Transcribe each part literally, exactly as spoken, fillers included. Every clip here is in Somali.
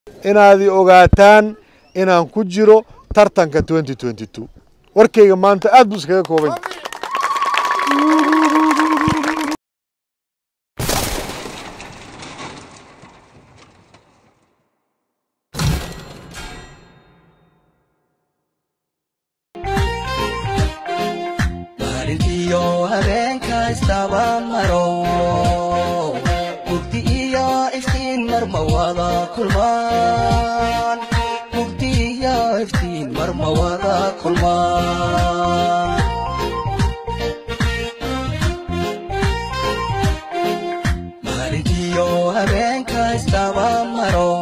inaad ogaataan inaan ku jiro tartanka twenty twenty-two warkayga maanta aad buu iskaga koobay maalintiyo habeenka istaba maro mugdi iyo iftiin marma wada kulmaan mugdi iyo iftiin marma wada kulmaan maalintiyo habeenka istaba maro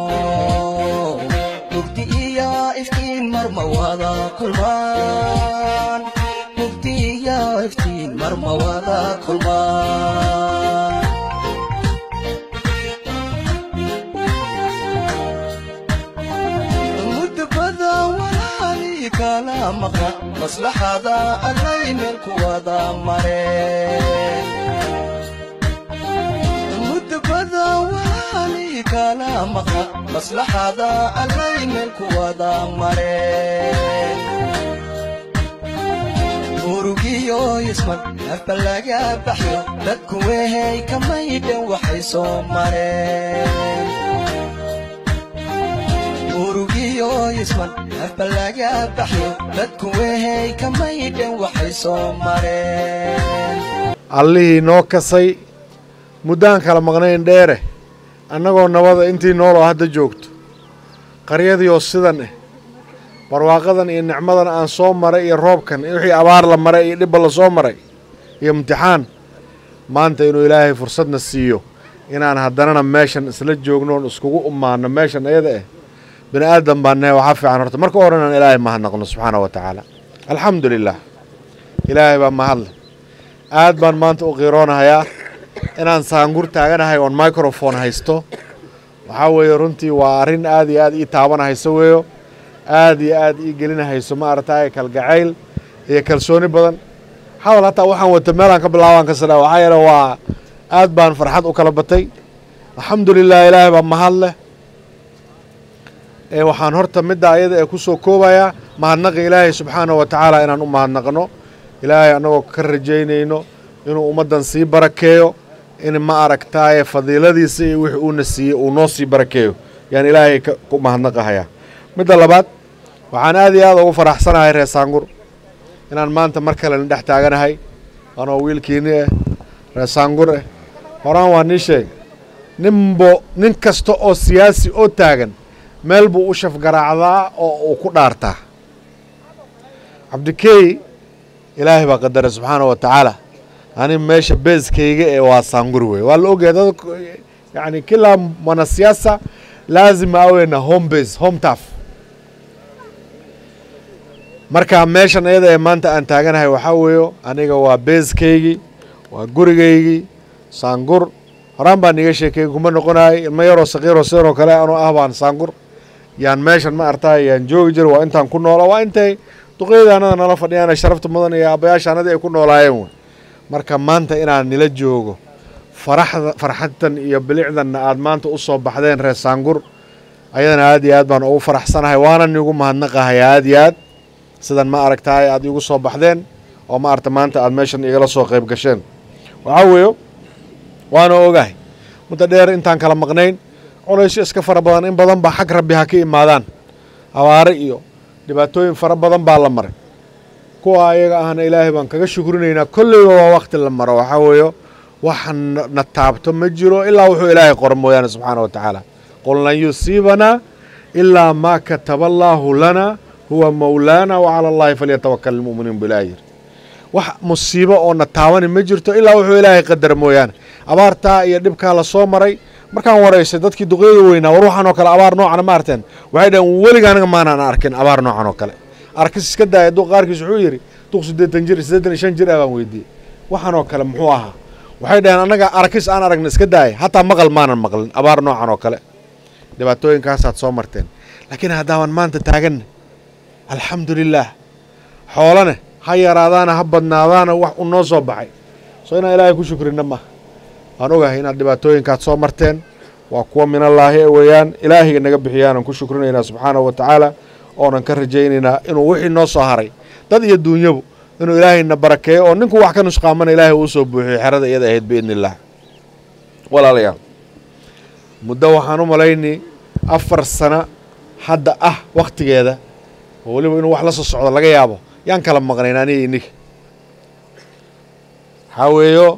mugdi iyo iftiin marma wada kulmaan mugdi iyo iftiin marma wada kulmaan kala maqna maslaxada allay meel ku wada mareen mudbada wali kala maqna maslaxada allay meel ku wada mareen murugiyo isman afbalaga baxyo dadku wehay kamaydan waxay soo mareen murugiyo isman afbalaga baxyo dadku wehay kamaydan waxay soo mareen allihii noo kasay muddaan kala maqnayn dheere annagoo nabada intii nooloo hadda joogto qaryadii oo sidan eh barwaaqadan iyo nicmadan aan soo maray iyo roobkan wixii abaar la maray iyo dhibba la soo maray iyo imtixaan maanta inuu ilaahay fursadna siiyo inaan haddanana meeshan isla joognoon iskugu umaano meeshan ayada eh bini aadam baan nahay waxaa fiican horta marka hore inaan ilaahay mahadnaqno subxaanahu wa tacaala alxamdu lilah ilaahay baa mahadle aad baan maanta u qiiroonahayaa inaan saangur taaganahay oon microphone haysto waxaa weeye runtii waa arrin aad iyo aad ii taabanahayso weeyo aad iyo aad ii gelinahayso ma aragtaay kalgacayl iyo kalsooni badan hadal hataa waxaan wata meelaan ka bilaabaan ka sadhaa waxaa yeele waa aad baan farxad u kala batay alxamdu lilah ilaahay baa mahadleh ee waxaan horta midda ayada ee ku soo koobayaa mahadnaqa ilaahay subxaanahu wa tacaala inaan u mahadnaqno ilaahay annagoo ka rajaynayno inuu ummaddan sii barakeeyo in ma aragtaaye fadiiladiisa iyo wixii uuna siiyey uu noo sii barakeeyo yaan ilaahay ku mahadnaqahayaa midda labaad waxaan aad iyo aad ugu faraxsanahay reer saangur inaan maanta mar kalena dhex taaganahay anoo wiilkiini ah reer saangur ah horaan waa nii sheeg ninbo nin kasta oo siyaasi oo taagan meel buu u shafgaraacdaa oo uu ku dhaartaa cabdikeey ilaahay baa qadaray subxaanahu wa tacaala ani meesha beeskayga ee waa saangur wey waa la ogyahay dad yani kila mwanasiasa laazima awe na home base home turf marka meeshan iyada ee maanta aan taaganahay waxaa weeyo aniga waa beeskaygii waa gurigaygii saangur horaan baan iga sheekay kuma noqonaay ilmo yaroo saqiiroo sidoo kale anoo ah baan saangur yaan meeshan ma artaay yaan joogi jiro waa intaan ku noola waa intay duqeydaanada nala fadhiyaan sharafta mudan iyo aabbayaashaanadii ay ku noolaayeen wey marka maanta inaan nila joogo faraxda farxadtan iyo bilicdanna aad maanta u soo baxdeen reer saangur ayadana aad iyo aad baan ugu faraxsanahay waana nigu mahadnaqahay aad iyo aad sidan ma aragtaay aad igu soo baxdeen oo ma aragta maanta aad meeshan igala soo qayb gasheen waxaa weeyo waana ogahay muddo dheer intaan kala maqnayn culaysyo iska fara badan in badan baa xag rabbi ha ka imaadaan abaare iyo dhibaatooyin fara badan baa la maray kuwa ayaga ahna ilaahay baan kaga shukrinaynaa kolleyba waa wakti la maro waxaa weeyo wax na taabto ma jiro ilaa wuxuu ilaahay qoro mooyaane subxaana wa tacaala qul lan yusiibanaa ilaa maa kataba allaahu lana huwa mawlaana wacala allahi falyatawakal ilmu'miniin bu ilaah yiri wax musiibo oo na taabani ma jirto ilaa wuxuu ilaahay qadara mooyaane abaartaa iyo dhibkaa la soo maray markaan waraysay dadkii duqeyda weynaa war waxaan oo kale abaar noocana ma arteen waxay dhaheen weliga aniga maanaan arkin abaar noocan oo kale arkis iska daaya duq qaarkiis wuxuu yidhi duq siddeetan jir siddeetan iyo shan jir ah baan weydiiyey waxaan oo kale muxuu ahaa waxay dhaheen annaga arkis aan aragna iska daaya hataa maqal maanan maqlin abaar noocan oo kale dhibaatooyinkaasaad soo marteen laakiin haddaaban maanta taaganna alxamdu lilaah xoolane ha yaraadaana ha badnaadaana wax u noo soo baxay soo inaan ilaahay ku shukrina maaha waan ogahay inaad dhibaatooyinkaad soo marteen وقوة من الله ويان إلهي نجا بحيانا كل شكرنا سبحانه وتعالى أنا كرجينا إنه وحي النص هاري تدي الدنيا إنه إلهي نبركه ونكو وحكي نسقامنا إلهي وصوب حرد يده هيد بإذن الله ولا ليال مدة حنو ملايني أفر السنة حد أه وقت كذا ولي إنه وحلص الصعود لقى يابا يعني كلام مغنيناني إنك حاويو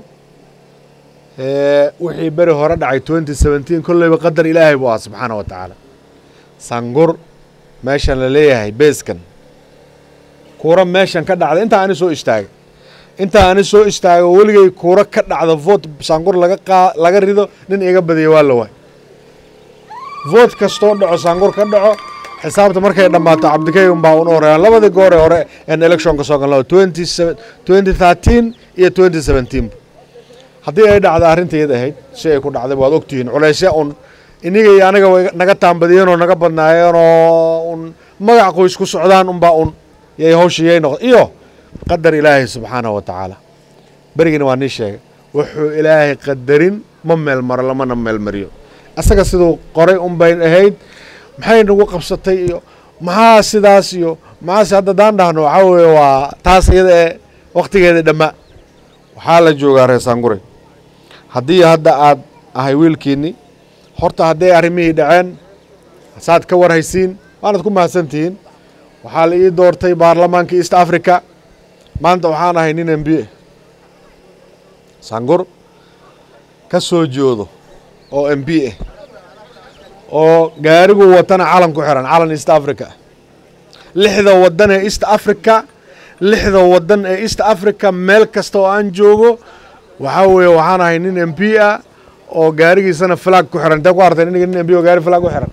وحي بري هورا دعي ألفين وسبعتاشر كله بقدر إلهي بوا سبحانه وتعالى سانغور ماشان لليهي بيسكن كورا ماشان كدعد انت اني سو اشتاق انت اني سو اشتاق ولغي كورا كدعد فوت سانغور لغا لغا ريدو نين ايغا بدي waa way vote kasto dhaco sangor ka dhaco xisaabta markay dhamaato Cabdikay um baa u horeeyay labada goor hore ee election ka soo galay twenty thirteen iyo twenty seventeen hadii ay dhacdo arinteeda ahayd si ay ku dhacday waad ogtihiin culeysya un iniga iyo anaga naga taambadiyeen oo naga badnaayeen oo un magac qoys ku socdaan um baa un yay hawshiyay noqdo iyo qadar Ilaahay subhanahu wa ta'ala barigina waa ni sheegay wuxuu Ilaahay qadarin ma meel mar lama meel mariyo asaga sidoo qoray um bayn ahayd maxay nagu qabsatay iyo maxaa sidaas iyo maxaa hadda daan dhahno waxa weeye waa taas iyada ee waqtigeeda dhama waxa la joogaa reesanguray hadii hadda aad ahay wiilkiini horta hadday arrimihii dhaceen saad ka warhaysiin waanad ku mahadsantihiin waxaa la ii doortay baarlamaanka East Africa maanta waxaan ahay nin M B A sangur ka soo joodo oo M B A oo gaarigu watana calan ku xiran calan East Africa lixda wadan ee East Africa lixda wadan ee East Africa meel kasta oo aan joogo waxa weeye waxaan ahay nin M B A oo gaarigiisana flag ku xiran dad ku artay nin M B A oo gaari flag ku xiran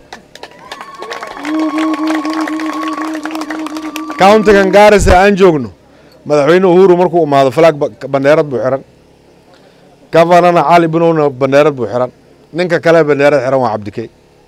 county kan Garissa aan joogno madaxweyne Uhuru markuu umaado flag bandeerad buu xiran gavanana Ali Binouna bandeerad buu xiran ninka kale bandeerad xiran waa Cabdikay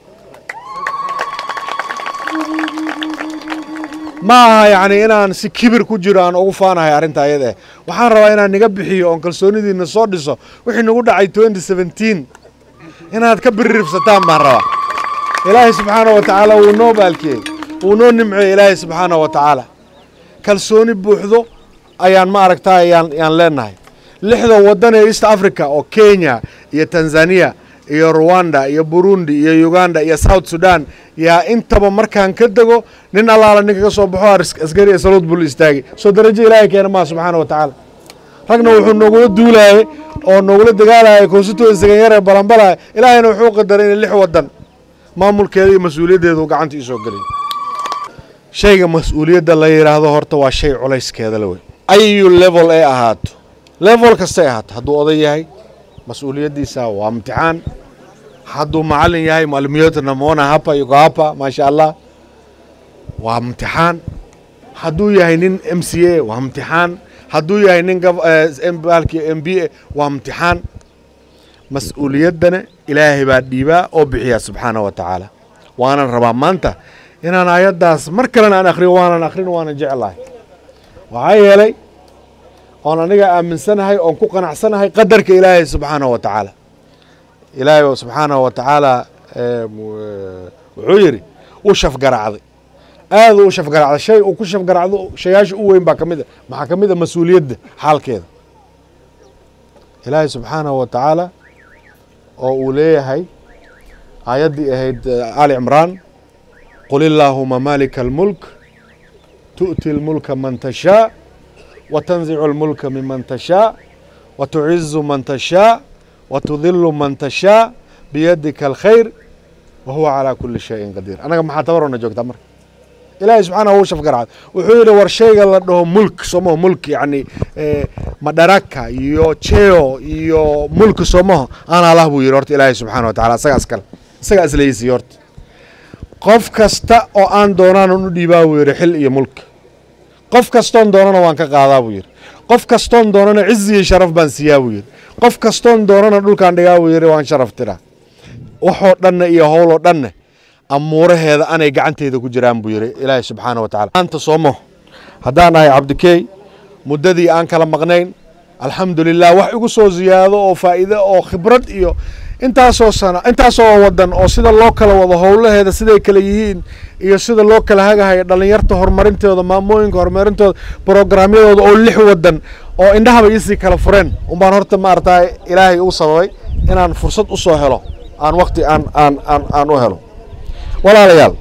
ma yani inaan si kibir ku jiro aan ugu faanahay arinta ayada waxaan rabaa inaan niga bixiyo on kalsoonidiina soo dhiso wixii nagu dhacay twenty seventeen inaad ka biririfsataan baan rabaa Ilaahay subhanahu wa ta'ala uu noo baalkiyay uu noo nimcay Ilaahay subhanahu wa ta'ala kalsooni buuxdo ayaan ma aragtaa ayaan ayaan leenahay lixda wadan ee East Africa oo Kenya iyo Tanzania iyo Rwanda iyo Burundi iyo Uganda iyo South Sudan yaa intaba markaan ka dago nin allaala ninka ka soo baxo askari salad bul istaagi soo darajo Ilaahay keena ma subhanahu wa ta'ala ragna wuxuu noogu duulay oo noogu dagaalay constituency-ga yar ee Balambala Ilaahayna wuxuu qadaray in lix wadan maamulkeeda iyo mas'uuliyadeedu gacanta isoo galay shayga mas'uuliyadda la yiraahdo horta waa shay culayskeeda la way ayu level ay ahaato level kasta ahaato haduu oday yahay mas'uuliyadiisa waa imtixaan haduu macallin yahay macallimiinta moona hapa yuko hapa ma sha Allah waa imtixaan haduu yahay nin M C A waa imtixaan haduu yahay nin M B A waa imtixaan mas'uuliyadana Ilaahay baa dhiiba oo bixiya subhanahu wa ta'ala waana rabaa maanta inaan ayadaas mar kale aan akhriyo waana akhriyo waana jecelahay waxa yeelay on aniga aaminsanahay oo ku qanacsanahay qadarka Ilaahay subhanahu wa ta'ala Ilaahay subhanahu wa ta'ala wuxuu yiri u shaf garacday aad u shaf garacday shay uu ku shaf garacdo shayaash u weyn ba kamida waxa kamida mas'uuliyadda xaalkeeda Ilaahay subhanahu wa ta'ala oo uu leeyahay ayadii ahayd Ali Imran qul illahumma malikal mulk tu'ti al mulka man tasha وتنزع الملك ممن تشاء وتعز من تشاء وتذل من تشاء بيدك الخير وهو على كل شيء قدير أنا ما حتبرنا جوك تمر إلهي سبحانه هو شف قرعة وحول ورشيء قال له ملك سموه ملك يعني إيه مدركة يو تشيو يو ملك سموه أنا الله بو يرورت إلهي سبحانه وتعالى سجاس كل سجاس ليس يورت قف كستا أو أن دوران نديبا ويرحل يا ملك قف كستون دورنا وان كقاضا وير قف كستون دورنا عزي شرف بان سيا وير قف كستون دورنا دول كان دغا وير وان شرف ترا وحو دنا iyo howlo dhanna amuuraheeda anay gacanteeda ku jiraan buu yiri Ilaahay subhanahu wa ta'ala anta soomo hadaan ay Cabdikay muddadii aan kala maqnayn alxamdulilah wax igu soo ziyaado oo faa'iido oo khibrad iyo intaasoo sana intaasoo wadan oo sida loo kala wado howlaheeda siday kala yihiin iyo sida loo kala hagahayo dhalinyarta horumarintooda maamooyinka horumarintooda programyadooda oo lix wadan oo indhahaba isii kala fureen umbaan horta maaragtay ilaahay uu sababay inaan fursad u soo helo aan waqti aan aan aan aan u helo walaalayaal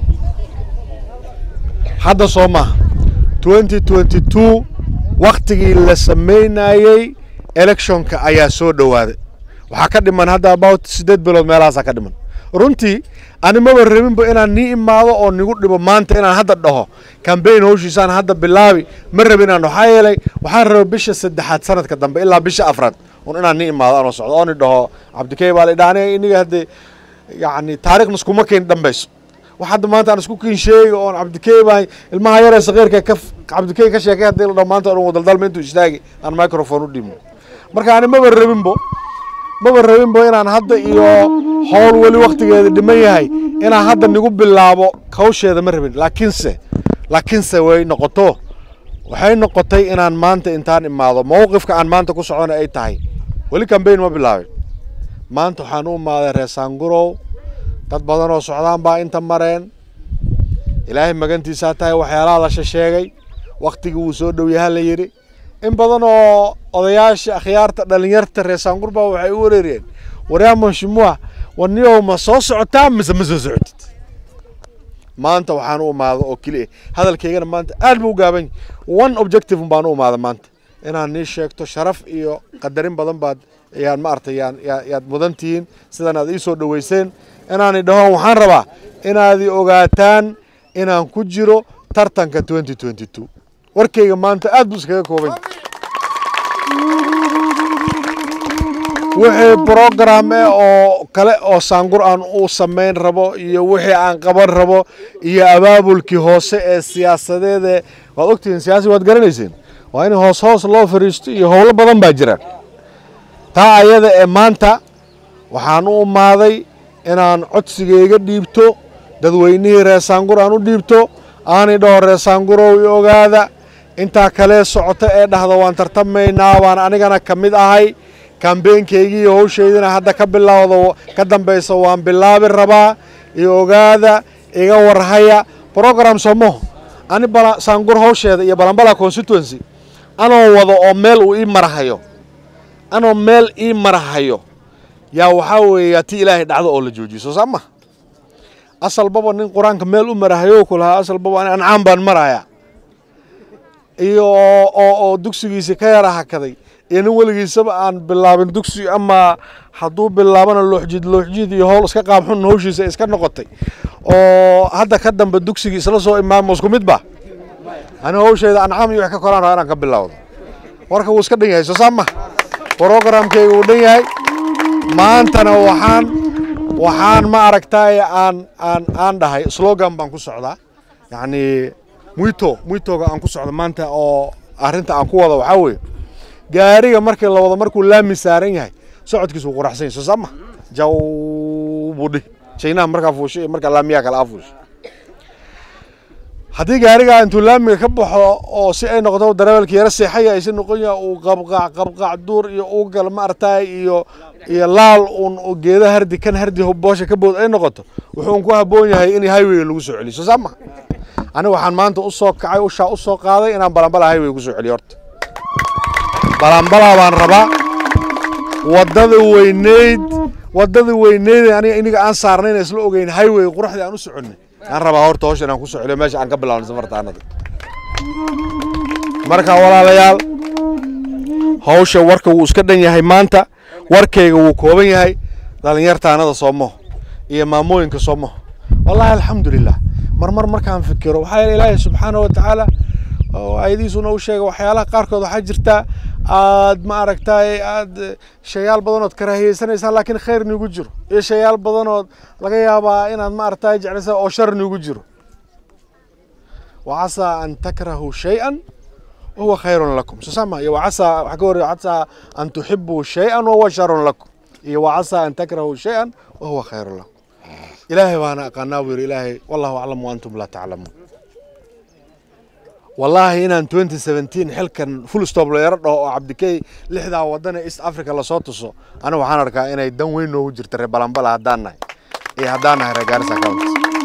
hadda soo maaha twenty twenty two waqtigii la sameynayay electionka ayaa soo dhawaaday waxaa ka dhiman hadda about sideed bilood meelahaasaa ka dhiman runtii ani maba rabinba inaan nii imaado oo nigu dhibo maanta inaan hadda dhaho cambaign howshiisaan hadda bilaabi ma rabin inaan waxaa yeelay waxaan raba bisha saddexaad sanadka dambe ilaa bisha afraad un inaan nii imaado anoo socdo ooni dhaho cabdikey baa la idhaa aniga iniga haddee yacni taariikhna iskuma keeni dhambayso wax hadda maanta aan isku kiin sheegi oon cabdikey baa ilmaha yaree sakiirka ka cabdikey ka sheekay haddii la dhaho maanta dhan wadaldalma intuu istaagi aan microphone u dhiibno marka ani maba rabinbo maba rabinbo inaan hadda iyo howl weli waqtigeeda dhiman yahay inaan hadda nigu bilaabo hawsheeda ma rabin laakiinse laakiinse way noqoto waxay noqotay inaan maanta intaan imaado mowqifka aan maanta ku socona ay tahay weli cambaign ma bilaabin maanta waxaan u imaaday reer Saangurow dad badan oo socdaan baa inta mareen ilaahay magantiisa tahay waxyaalaha la sheegay waqtigii uu soo dhow yahay la yiri in badan oo odayaasha akhyaarta dhalinyarta reer Saangur baa waxay u wareereen waryaamo shimwa waniyo ma soo socotaa mise ma soo socotid maanta waxaan u imaado oo kaliya hadalkaygana maanta aad buu gaaban one objective baan u imaado maanta inaan nii sheegto sharaf iyo qadarin badan baad ayaan ma artay yaan yaad mudantiin sidan aad ii soo dhaweyseen inaan dhaho waxaan rabaa inaad ogaataan inaan ku jiro tartanka twenty twenty two warkayga maanta aad buu iskaga kooban wixii program ee oo kale oo Saangur aan u sameyn rabo iyo wixii aan qaban rabo iyo abaabulkii hoose ee siyaasadeed waad ogtiin siyaasi waad garanayseen waa in hoos hoos loo fariisto iyo howlo badan baa jira taa ayada ee maanta waxaan u imaaday inaan codsigeyga dhiibto dadweynihii reer Saangur aan u dhiibto aanay dhaho reer Saangurow iyo ogaada inta kale socota ee dhahdo waan tartamaynaa waan anigana kamid ahay campaign-keygii howsheedina hadda ka bilowdo ka dambayso waan bilaabi rabaa iyo ogaada iga warhaya program somo ani bala Saangur howsheeda iyo balanbala constituency anoo wado oo meel uu ii marahayo anoo meel ii marahayo yaa waxaa weeye tii ilaahay dhacdo oo la joojiso sama asal baba nin quraanka meel u marahayo kulaha asal baba aan aan baan maraya iyo oo oo dugsigiisa ka yar hakaday in waligiisaba aan bilaabin dugsi ama haduu bilaabana looxjid looxjid iyo howl iska qaab xun howshiisa iska noqotay oo hadda ka dambe dugsigiisa la soo imaamo isku mid ba ana howsheeda aan caam iyo wax ka koraan aan ka bilaawdo warka uu iska dhan yahay soo sama programkeegu uu dhan yahay maantana waxaan waxaan ma aragtay aan aan aan dhahay slogan baan ku socdaa yani muito muitoga aan ku socdo maanta oo arinta aan ku wada waxa weey gaariga markii la wado markuu laami saaran yahay socodkiisu uu quraxsan yahay soo sama jaw budi China marka fuushay marka laamiga kala afuushay haddii gaariga intuu laamiga ka baxo oo si ay noqdo darawalkii yara seexaya ay si noqonaya uu qabqaac qabqaac duur iyo uu gal ma artay iyo iyo laal uun geeda hardi kan hardi boosha ka bood ay noqoto wuxuu ku haboon yahay in highway lagu soo celiyo sama ana waxaan maanta u soo kacay u shaa u soo qaaday inaan balanbala highway ku soo celiyo horta balanbala baan rabaa wadada weyneed wadada weyneed aniga iniga aan saarnay isla ogeyn highway quruxda aan u soconay aan rabaa horta hawshan aan ku soo celiyo meesha aan ka bilaabno safartaanada marka walaalayaal hawsha warka uu iska dhan yahay maanta warkayga uu kooban yahay dhalinyartaanada Soomo iyo maamooyinka Soomo wallahi alxamdulillah marmar markaan fikiro waxa Ilaahay subhanahu wa ta'ala oo aydiisuna u sheegay waxyaalaha qaarkood waxa jirta aad ma aragtay aad shayaal badan oo karaahiyeysanaysan laakiin khayr nigu jiro ee shayaal badan oo laga yaabaa inaad ma aragtay jeclaysa oo shar nigu jiro وعسى أن تكرهوا شيئا وهو خير لكم سسمع وعسى عسى أن تحبوا شيئا وهو شر لكم وعسى أن تكرهوا شيئا وهو خير لكم إلهي وأنا قناوير إلهي والله أعلم وأنتم لا تعلمون والله إن twenty seventeen حل كان فول ستوب ليرد أو عبدكي لحدا ودنا إيست أفريقيا لصوتصو أنا وحنا ركا إنا يدون وين نوجر ترى بلامبلا هدانا إيه هدانا رجالس أكاونت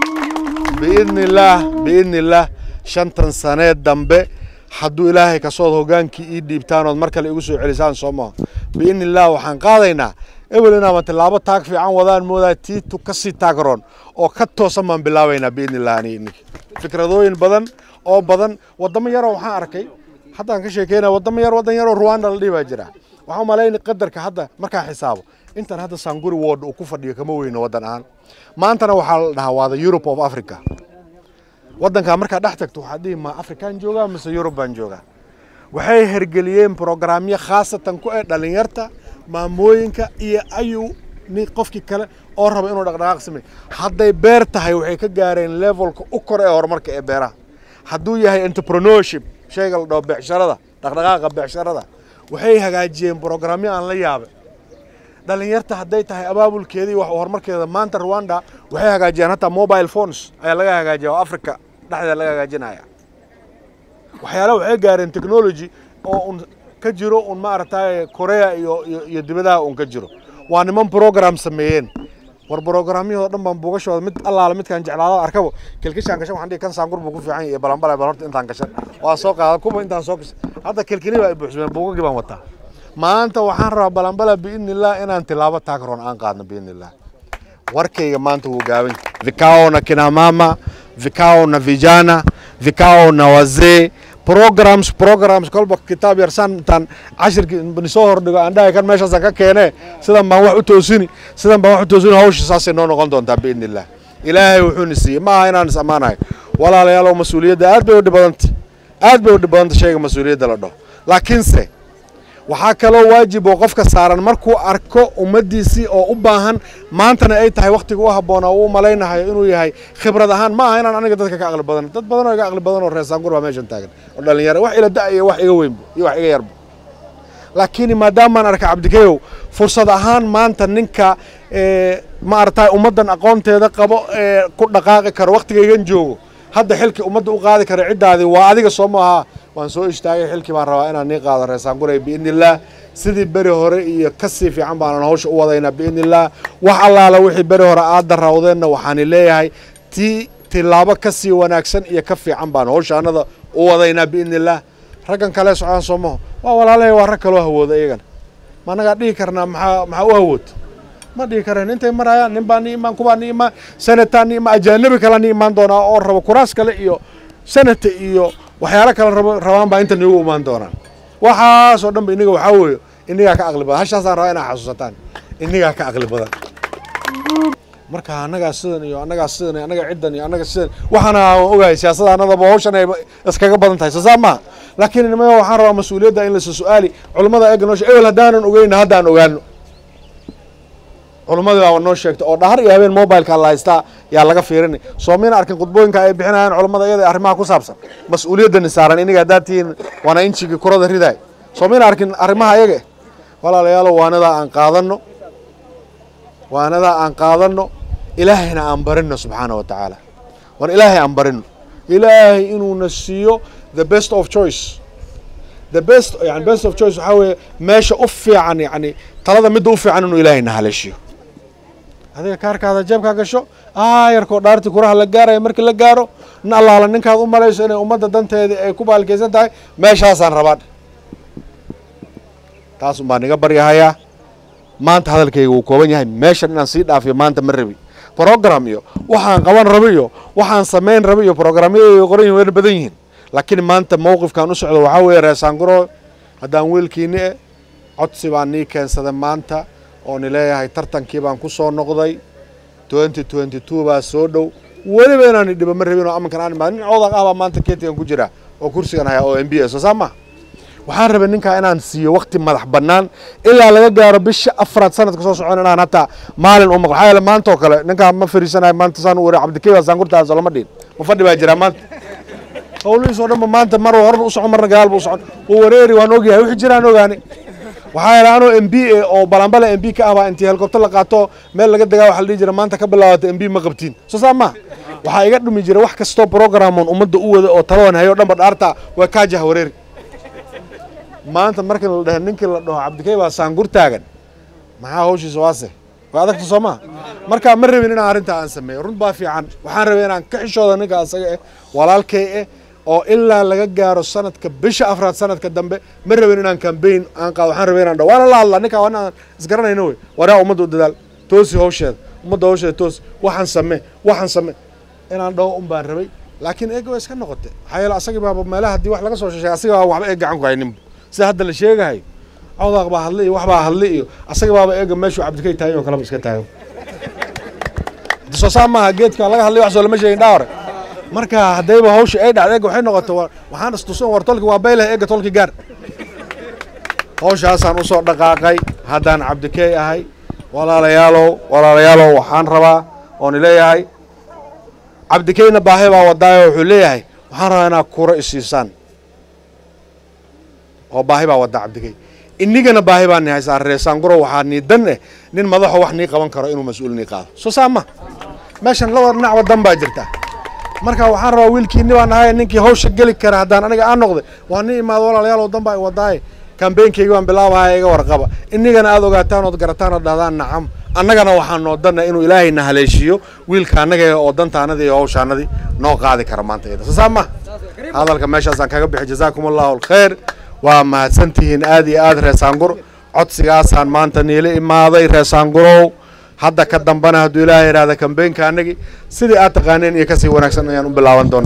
بإذن الله بإذن الله شنطن سنة دمبه حدو إلهي كصوت هوجان كي إيدي بتاعنا المركز يقصوا عليسان صوما بإذن الله وحنقاضينا إولنا ما تلعبوا تاك في عن وضع الموضة تي تكسي تاكرون أو كتو سمان بلاوينا بإذن الله نيني فكرة ذوين بدن أو بدن وضم يرى وحنا أركي حتى أنك شيكينا وضم يرى وضم يرى رواندا اللي بيجرا وحنا ملاين قدر كحدا مركز حسابه أنت هذا سانغوري وود وكفر دي كموين ودن عن ما أنت وحال هذا يوروب أو أفريقيا ودن كأمريكا دحتك توحدي ما أفريقيان جوجا مثل يوروبان جوجا وحي هرجليين برنامج خاصة تنكو دلنيرتا ما موينكا إيه أيو نقفك كلا أورهم إنه دقدقة سمي حدا يبرت هاي وحي كجارين ليفل كأكر أور مرك إبرة حدو يهاي entrepreneurship شيء قال ده بعشرة ده دقدقة بعشرة ده وحي هجاجين برنامج عن ليابه دلنيرتا حدا يتهاي أبابل كذي وحور مرك إذا ما أنت رواندا وحي هجاجين حتى موبايل فونز أي لقى هجاجين أفريقيا ده لقى هجاجين هاي وحياله وحي جارين تكنولوجي أو كجرو أن ما أرتاي كوريا يو يدبدا أن كجرو وأنا من برنامج سمين والبرنامج هذا من بوجش ومت الله على مت كان جعله أركبه كل كيش عن كشام عندي كان سانغور بوقف في عين يبلغ بلا بلغت أنت عن كشام وأسوق هذا كم أنت أسوق هذا كل كلمة بحسب بوقف جبان وطا ما أنت وحنا بلا بلا بإذن الله إن أنت لابد تاكرون عن قادنا بإذن الله وركي ما أنت وجاوين ذكاونا كنا ماما ذكاونا فيجانا ذكاونا وزي programs programs كل كتاب يرسان تان عشر بنصور دقا عندها كان ماشى زكاة كينه سيدا ما واحد توزيني سيدا ما واحد توزيني هوش ساسي نونو قندون تاب بإذن الله إلهي وحونسي ما هنا نسماناي ولا لا يلا مسؤولية ده أدبي ودي بدنت أدبي ودي بدنت شيء مسؤولية ده لده لكن سه وحكلو واجب وقفك صارن مركو أركو ومديسي أو أباهن ما أنتنا أي تهاي وقتك وهبونا وملاينا هاي إنه يهاي خبرة دهان ما هنا أنا قدرت كأغلب بدن تد بدن كأغلب بدن والرئيسان قربا ماشين تاجر ولا اللي يرى واحد إلى داعي واحد يوين واحد يربو لكن ما دام ما نركع عبدكيو فرصة دهان ما أنت ننكا إيه ما أرتاي ومدن أقوم تدقبو إيه كل دقائق كر وقتك ينجو هذا حلك ومد وقاعد كرعد هذه وهذه الصومها وانسو اشتاقي حلكي بان روا إنا نقاض الرئيسان قري بإذن الله سيدي بري هوري يكسي في عم بانا نهوش اوضينا بإذن الله وح الله لوحي بري هوري آدر راوضينا وحاني ليهاي تي تلابا كسي وناكسن يكفي عم بانا نهوش أنا اوضينا بإذن الله رقن كالي سعان صومه وولا لي ورك الوهود ايغان ما نقعد دي كرنا مع مع وهود ما دي كرنا انت مرايا نباني ايمان كوباني ايمان سنتان ايمان اجانبي كلا ايمان دونا او ربو كراس كلا iyo sanata iyo waxyaalo kala rabaan baa inta nagu imaan doonaan waxa soo dhanba inaga waxa weeyo inaga ka aqli badan hashaas aan raayna xasuusataan inaga ka aqli badan marka anaga sidan iyo anaga sidan anaga ciidan iyo anaga sidan waxana ogaay siyaasadda anada hawshan ay iskaga badan tahay saama laakiin inama waxaan rabaa mas'uuliyadda in la soo su'aali culimada ay gnoosh ay wal hadaan ogeyn hadaan ogaano culimada waa noo sheegtay oo dhahar iyo habeen mobile-ka la haysta yaa laga fiirinay Soomaaliya arkin qodbooyinka ay bixinayaan culimada iyada arrimaha ku saabsan mas'uuliyadda saaran inaga daatiin wana injiga kurada riday Soomaaliya arkin arrimaha iyaga walaalayaal waanada aan qaadano waanada aan qaadano ilaahina aan barino subhanahu wa ta'ala war ilaahi aan barino ilaahi inuu nasiyo the best of choice the best يعني best of choice waxa meesha u fiican yani talada mid u fiican inuu ilaahi nahalashiyo هذا كارك هذا جاب كاغشو آه يركو دارتي كورها لجارة مركي لجارو نالله على نك هذا أمة ليش أنا أمة دنت كوبا الكيسة تاي ماش حسن رباط تاسو ما نيجا يا هيا ما أنت هذا الكي وكوبين هاي ماش نصيد في ما أنت مربي برنامج وحن قوان ربيو وحن سمين ربيو برنامج يقولين وين بدين لكن ما أنت موقف كانوا سعد وعوي رأسانجرو هذا ويل كيني عطسي باني كان سد ما أنت oo nileeyahay tartankii baan ku soo noqday twenty twenty-two baa soo dhow waliba inaan dhibo ma rabin oo amankan aan maalin cooda ah maanta keetigan ku jira oo kursigan haya oo M B S sama waxaan rabay ninka inaan siiyo waqti madax banaan ilaa laga gaaro bisha afraad sanadka soo socon inaan hata maalin u maqal xayla maanta oo kale ninka ma fariisanaay maanta saan u wareey Cabdikay saan gurtaa salama dhiin ma fadhi baa jira maanta howlihiis oo dhan maanta mar hore u socon marna gaal buu socon oo wareeri waan ogahay wixii jiraan ogaani waxaa yaraano M B oo balanbala M B ka ah intii helicopter la qaato meel laga dagaa waxa la dhigi jiray maanta ka bilaawatay M B ma qabtiin soo saama waxaa iga dhumi jira wax kastoo programon ummadda u wada oo taloon hayo dhanba dhaarta waa kaa jahwareeri maanta markii la dhahay ninkii la dhaho cabdikay baa saangur taagan maxaa hawshiisa waase waa adagta soo maa markaa ma rabin inaan arrintaa aan sameeyo run baa fiican waxaan rabay inaan ka xishooda ninka asaga eh walaalkay eh oo ilaa laga gaaro sanadka bisha afraad sanadka dambe ma rabin inaan campaign aan qaado waxaan rabay inaan dhaho waana la hadlaa ninkaa waana isgaranayno wey waraa ummadda u dadaal toosi hawsheeda ummadda hawsheeda toos waxaan samee waxaan samee inaan dhaho un baan rabay laakiin eega waa iska noqotay maxaa yeele asagii baaba meelaha haddii wax laga soo sheegay asiga baa waxba eeg gacan ku hayninba sida hadda la sheegahay cawdaaq baa hadli iyo wax baa hadli iyo asaga baaba eega meeshuu cabdikay taagan oo kaleba iska taagan soo saa maaha geedka laga hadlay wax soo lama sheegin dhaawre marka haddayba hawsha ay dhacday eega waxay noqotay waxaan istusan war tolki waa baylah eega tolki gaar hawshaasaan usoo dhaqaaqay haddaan cabdikay ahay walaalayaalow walaalayaalow waxaan rabaa oon ileeyahay cabdikayna baahi baa wadaayo wuxuu leeyahay waxaan rabaa inaad kura isiisaan oo baahi baa wadaa cabdikay inigana baahi baa ni haysaa reesaanguro waxaa nii dan eh nin madaxo wax nii qaban karo inuu mas-uul nii qaado soo saa ma meeshan laba dhinac wadan baa jirta marka waxaan rabaa wiilkiini baan ahay ninkii hawsha geli kara haddaan aniga aan noqday waa nin imaado walaalayaal wadan baa wadaaye kambeynkayga baan bilaabahaya iga warqaba inigana aad ogaataan ood garataan oo dhahdaan nacam annagana waxaan noo danna inuu ilaahay na haleeshiyo wiilka annaga oo dantaanadii iyo hawshaanadii noo qaadi kara maanta iyada soo saa ma hadalka meeshaasaan kaga bixi jazaakum allahu alkhayr waa mahadsantihiin aad iyo aad reesaangur codsigaasaan maanta niila imaaday reesaangurow hadda ka dambana hadduu ilaahay yidhaahda kambeynka annagii sidii aad taqaaneen iyo kasii wanaagsan ayaan u bilaaban doonaa